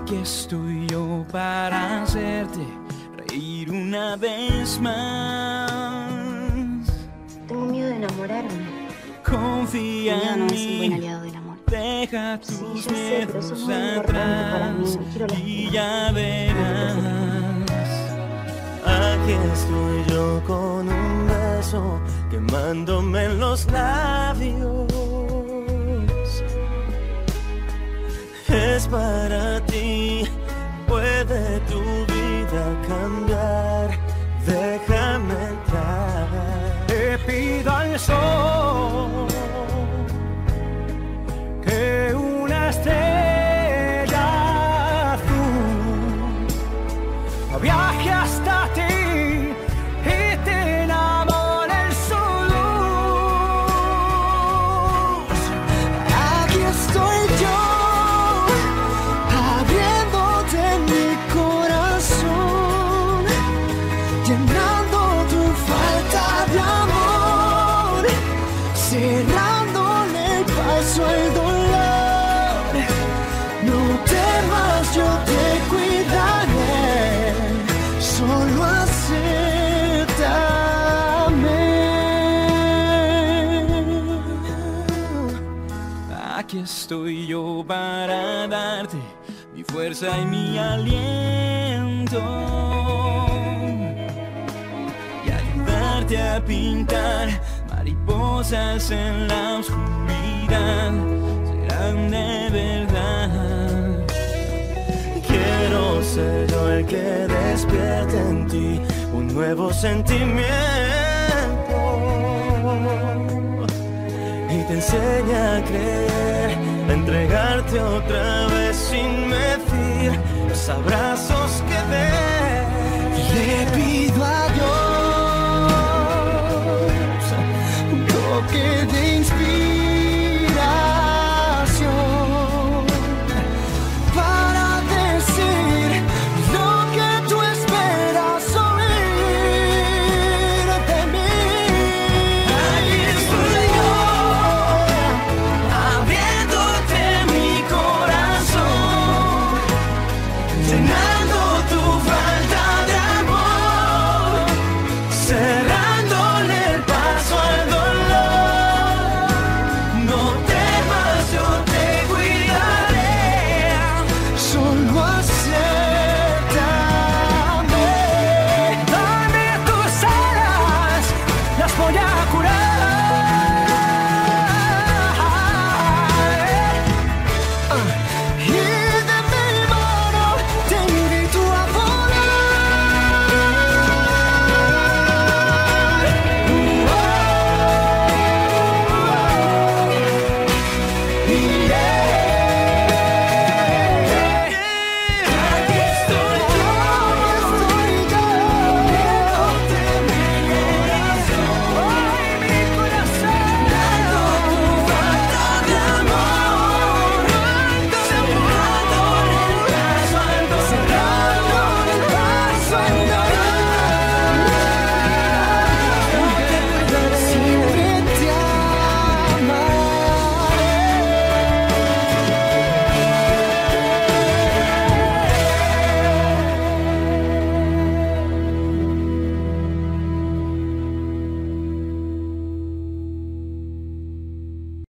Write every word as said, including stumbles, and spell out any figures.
Aquí estoy yo para hacerte reír una vez más. Tengo miedo de enamorarme. Confía El miedo en no es un buen mí. aliado del amor. Deja tus Sí, ya sé, pero eso es miedos muy importante para mí. atrás No quiero y lastimar. ya verás. Aquí estoy yo con un beso quemándome en los labios. Es para ti, puede tu vida cambiar. Déjame entrar. Te pido al sol que una estrella azul viaje hasta ti y te enamore en su luz. Aquí estoy yo, abriéndote mi corazón, llenando tu falta de amor, cerrándole el paso al dolor. No temas, yo te cuidaré, solo acéptame. Aquí estoy yo para darte mi fuerza y mi aliento y ayudarte a pintar mariposas en la oscuridad. Serán de verdad. Quiero ser yo el que despierte en ti un nuevo sentimiento y te enseña a creer, a entregarte otra vez sin medir los abrazos que des. Le pido